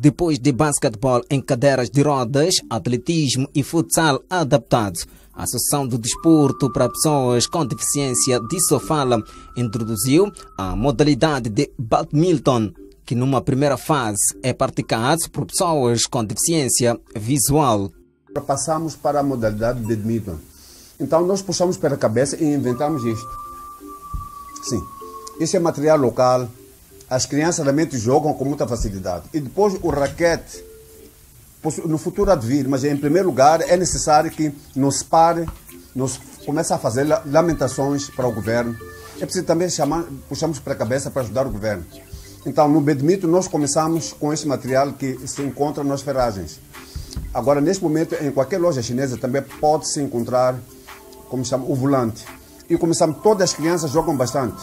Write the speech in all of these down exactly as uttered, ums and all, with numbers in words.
depois de basquetebol em cadeiras de rodas, atletismo e futsal adaptado. A Associação do Desporto para Pessoas com Deficiência de Sofala introduziu a modalidade de badminton, que numa primeira fase é praticado por pessoas com deficiência visual. Passamos para a modalidade de badminton. Então nós puxamos pela cabeça e inventamos isto. Sim, isso é material local. As crianças realmente jogam com muita facilidade. E depois o raquete, no futuro há de vir, mas em primeiro lugar é necessário que nos pare, nos comece a fazer lamentações para o governo. É preciso também chamar, puxamos para a cabeça para ajudar o governo. Então no badminton nós começamos com esse material que se encontra nas ferragens. Agora neste momento em qualquer loja chinesa também pode-se encontrar, como chama, o volante. E começamos, todas as crianças jogam bastante.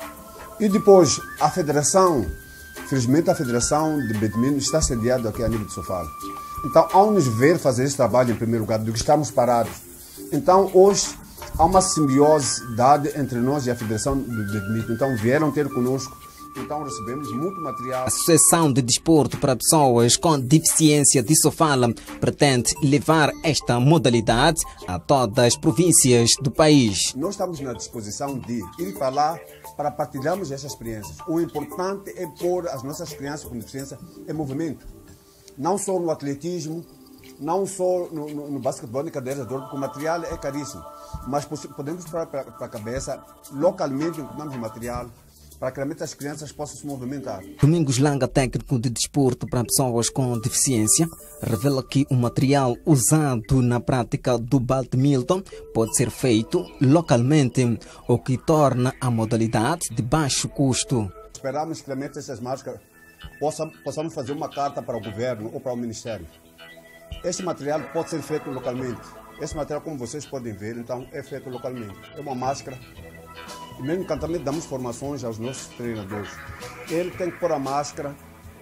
E depois, a federação, felizmente a federação de badminton está sediada aqui a nível de Sofala. Então, ao nos ver fazer esse trabalho em primeiro lugar, do que estamos parados, então hoje há uma simbiose dada entre nós e a federação de badminton. Então vieram ter conosco, então recebemos muito material. A Associação de Desporto para Pessoas com Deficiência de Sofala pretende levar esta modalidade a todas as províncias do país. Nós estamos na disposição de ir para lá para partilharmos essas experiências. O importante é pôr as nossas crianças com deficiência em movimento. Não só no atletismo, não só no, no, no basquetebol e cadeiras de rodas, porque o material é caríssimo. Mas podemos para, para, para a cabeça, localmente encontramos material para que realmente as crianças possam se movimentar. Domingos Langa, técnico de desporto para pessoas com deficiência, revela que o material usado na prática do badminton pode ser feito localmente, o que torna a modalidade de baixo custo. Esperamos que realmente essas máscaras possam, possamos fazer uma carta para o governo ou para o ministério. Este material pode ser feito localmente. Este material, como vocês podem ver, então é feito localmente. É uma máscara. E mesmo que também damos formações aos nossos treinadores. Ele tem que pôr a máscara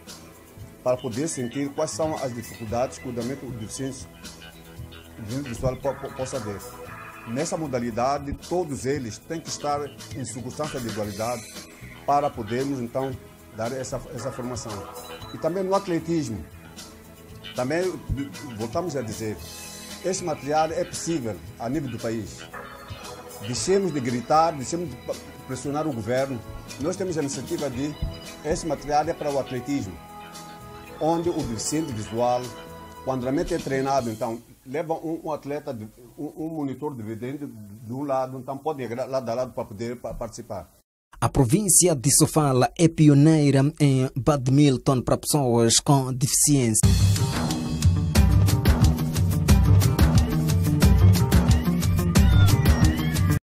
para poder sentir quais são as dificuldades que o deficiente visual possa ter. Nessa modalidade, todos eles têm que estar em circunstância de igualdade para podermos, então, dar essa, essa formação. E também no atletismo, também voltamos a dizer, este material é possível a nível do país. Deixemos de gritar, deixemos de pressionar o governo. Nós temos a iniciativa de, esse material é para o atletismo, onde o deficiente visual, quando realmente é treinado, então, leva um, um atleta, de, um, um monitor de vidente de um lado, então pode ir lado a lado para poder participar. A província de Sofala é pioneira em badminton para pessoas com deficiência.